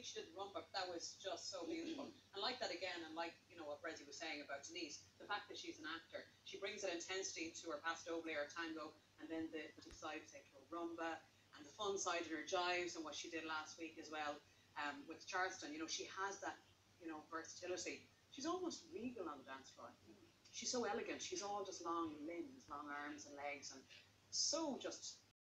she did rumba. That was just so beautiful. And like that again, and like, you know, what Brezzy was saying about Denise, the fact that she's an actor, she brings that intensity to her paso doble or tango, and then the side, say, to her rumba, and the fun side of her jives, and what she did last week as well with Charleston. You know, she has that, you know, versatility. She's almost regal on the dance floor. She's so elegant. She's all just long limbs, long arms and legs, and so just